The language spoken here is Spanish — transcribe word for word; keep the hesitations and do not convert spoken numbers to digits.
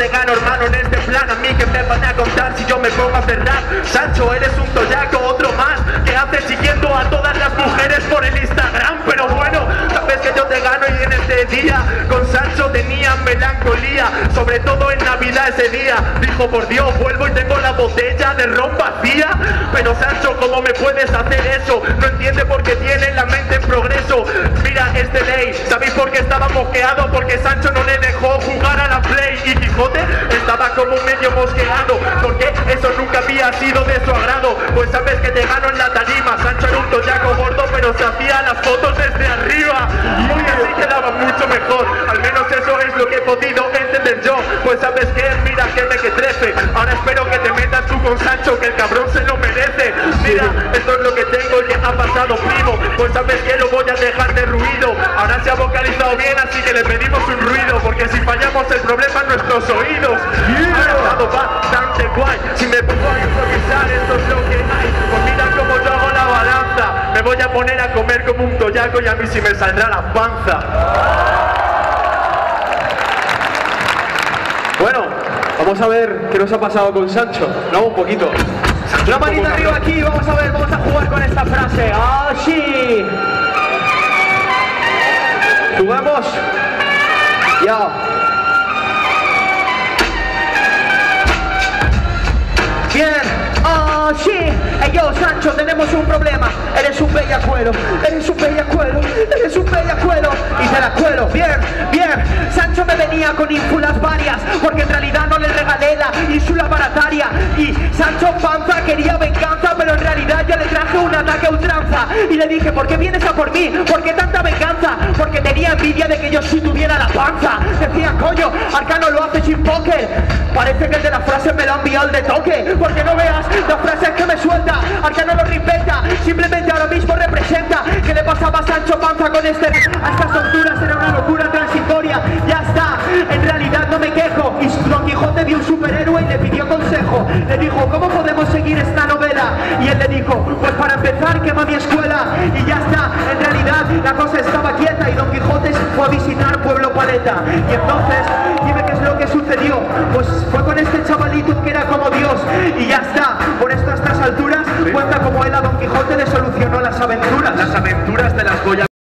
te gano, hermano, en este plan. A mí que me van a contar si yo me pongo a hacer rap. Sancho, eres un toyaco, otro más, que hace siguiendo a todas las mujeres por el Instagram. Pero bueno, sabes que yo te gano y en este día con Sancho tenía melancolía, sobre todo en Navidad ese día. Dijo, por Dios, vuelvo y tengo la botella de ron vacía. Pero Sancho, ¿cómo me puedes hacer eso? No entiende por qué tiene la mente en progreso. Mira este ley, ¿sabéis por qué estaba mosqueado? Porque Sancho no le dejó jugar a la Play. Y Quijote estaba como medio mosqueado, porque eso nunca había sido de su agrado. Pues sabes que te gano en la tarima. Sancho era un toyaco gordo, pero se hacía las fotos desde arriba. Y así quedaba mucho mejor. Al menos eso es lo que he podido entender yo. Pues sabes que, mira que me que trece. Ahora espero que te metas tú con Sancho, que el cabrón se lo merece. Mira, esto es lo que tengo y que ha pasado, primo. Pues sabes que lo voy a dejar de ruido. Ahora se ha vocalizado bien, así que le pedimos un ruido, porque si fallamos el problema en nuestros oídos. Ha estado bastante guay. Si me pongo a improvisar, esto es lo que hay. Pues mira cómo yo hago la balanza. Me voy a poner a comer como un toyaco y a mí sí me saldrá la panza. Bueno, vamos a ver qué nos ha pasado con Sancho, ¿no? Un poquito. Una manita arriba aquí, vamos a ver, vamos a jugar con esta frase. ¡Ah, sí! ¿Jugamos? Ya. Bien. ¡Ah, sí! Hey, yo, Sancho, tenemos un problema. Eres un bellacuelo, eres un bellacuelo, eres un bellacuelo. Y te la cuelo. Bien, bien. Sancho me venía con ínfulas varias, porque en realidad no le regalé la ínsula barataria. Y Sancho Panza quería venganza, pero en realidad yo le traje un ataque a ultranza. Y le dije, ¿por qué vienes a por mí? ¿Por qué tanta venganza? Porque tenía envidia de que yo sí tuviera la panza. Decía, coño, Arcano lo hace sin póker. Parece que el de la frase me lo ha enviado el de toque. Porque no veas las frases que me suelta. Arcano lo reinventa, simplemente ahora mismo representa. ¿Qué le pasaba a Sancho Panza con este? A estas alturas era una locura transitoria. Ya está, en realidad no me quejo. Y Don Quijote vio un superhéroe y le pidió consejo. Le dijo, ¿cómo podemos seguir esta novela? Y él le dijo, pues para empezar quema mi escuela. Y ya está, en realidad la cosa estaba quieta y Don Quijote fue a visitar Pueblo Paleta. Y entonces, dime qué es lo que sucedió. Pues fue con este chavalito que era como Dios. Y ya está, por esto a estas alturas cuenta como él a Don Quijote le solucionó las aventuras.